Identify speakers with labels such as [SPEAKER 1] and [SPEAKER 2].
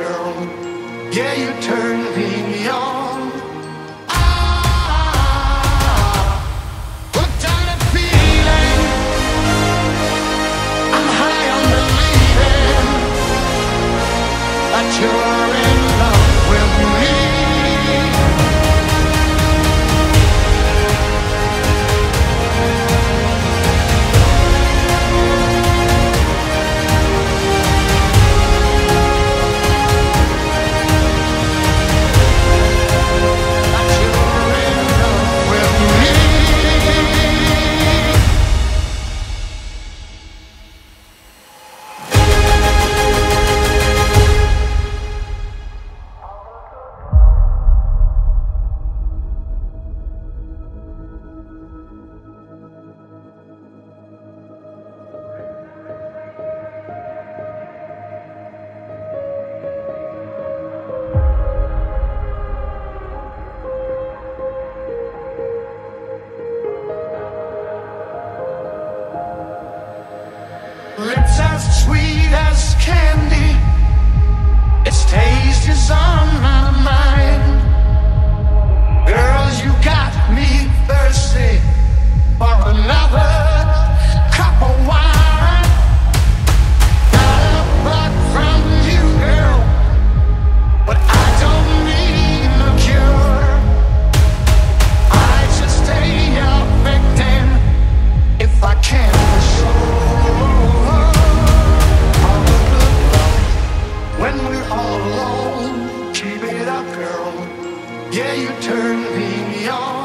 [SPEAKER 1] girl. Yeah, you turn me on. What kind of feeling? I'm high on believing that you're in love with me. Lips as sweet as candy, its taste is on my mind. Girl, you got me thirsty for another cup of wine. Got a bug from you, girl, but I don't need a cure. I just stay your victim if I can for sure. When we're all alone, keep it up, girl. Yeah, you turn me on.